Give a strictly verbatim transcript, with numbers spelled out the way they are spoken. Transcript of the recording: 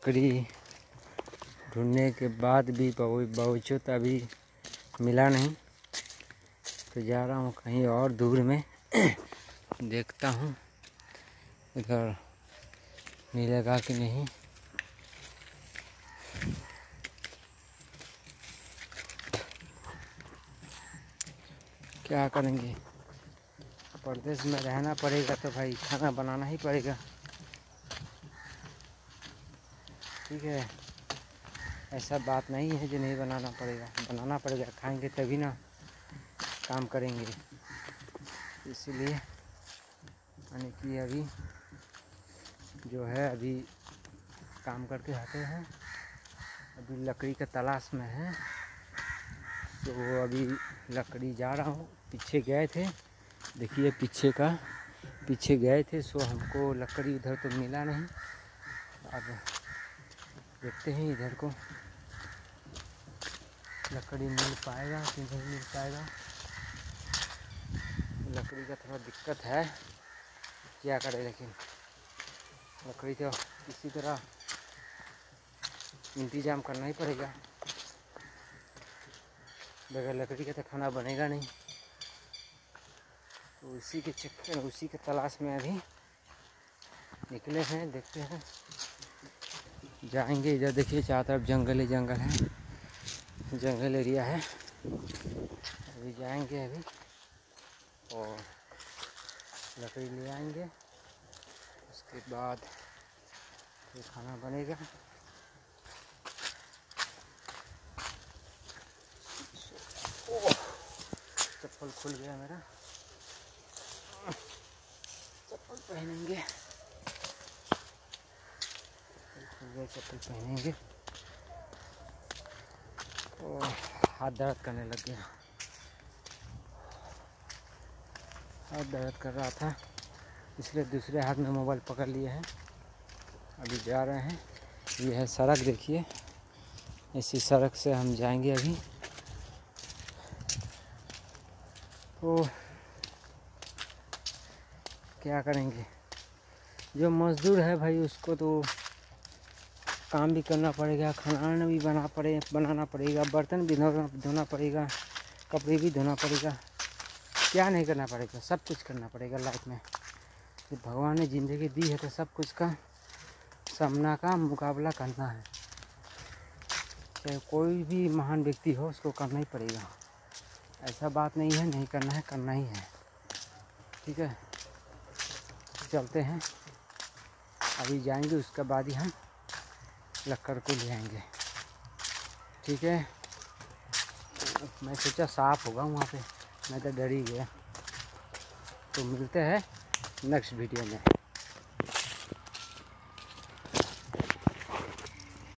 लकड़ी ढूंढने के बाद भी बावजूद अभी मिला नहीं, तो जा रहा हूँ कहीं और दूर में देखता हूँ इधर मिलेगा कि नहीं। क्या करेंगे, परदेश में रहना पड़ेगा तो भाई खाना बनाना ही पड़ेगा। ठीक है, ऐसा बात नहीं है जो नहीं बनाना पड़ेगा, बनाना पड़ेगा, खाएंगे तभी ना काम करेंगे। इसीलिए यानी कि अभी जो है अभी काम करके आते हैं, अभी लकड़ी का तलाश में है, तो अभी लकड़ी जा रहा हूँ। पीछे गए थे, देखिए पीछे का पीछे गए थे, सो हमको लकड़ी उधर तो मिला नहीं। अब देखते हैं इधर को लकड़ी मिल पाएगा कि नहीं मिल पाएगा। लकड़ी का थोड़ा दिक्कत है, क्या करें, लेकिन लकड़ी तो किसी तरह इंतज़ाम करना ही पड़ेगा, बगैर लकड़ी का तो खाना बनेगा नहीं। तो उसी के चक्कर उसी के तलाश में अभी निकले हैं, देखते हैं जाएंगे। इधर देखिए चारों तरफ जंगल ही जंगल है, जंगल एरिया है। अभी जाएंगे अभी और लकड़ी ले आएंगे, उसके बाद फिर खाना बनेगा। चप्पल खुल गया मेरा, चप्पल पहनेंगे, खुल गया चप्पल पहनेंगे। और हाथ दर्द करने लग गया, हाथ दर्द कर रहा था, इसलिए दूसरे हाथ में मोबाइल पकड़ लिए हैं। अभी जा रहे हैं, ये है सड़क, देखिए इसी सड़क से हम जाएंगे अभी। तो क्या करेंगे, जो मज़दूर है भाई उसको तो काम भी करना पड़ेगा, खाना भी बना पड़े बनाना पड़ेगा, बर्तन भी धोना पड़ेगा, कपड़े भी धोना पड़ेगा। क्या नहीं करना पड़ेगा, सब कुछ करना पड़ेगा लाइफ में। तो भगवान ने ज़िंदगी दी है तो सब कुछ का सामना का मुकाबला करना है। चाहे कोई भी महान व्यक्ति हो, उसको करना ही पड़ेगा। ऐसा बात नहीं है नहीं करना है, करना ही है। ठीक है, चलते हैं, अभी जाएंगे, उसके बाद ही हम लक्कड़ को ले आएंगे। ठीक है, मैं सोचा साफ होगा वहाँ पे, मैं तो डर ही गया। तो मिलते हैं नेक्स्ट वीडियो में।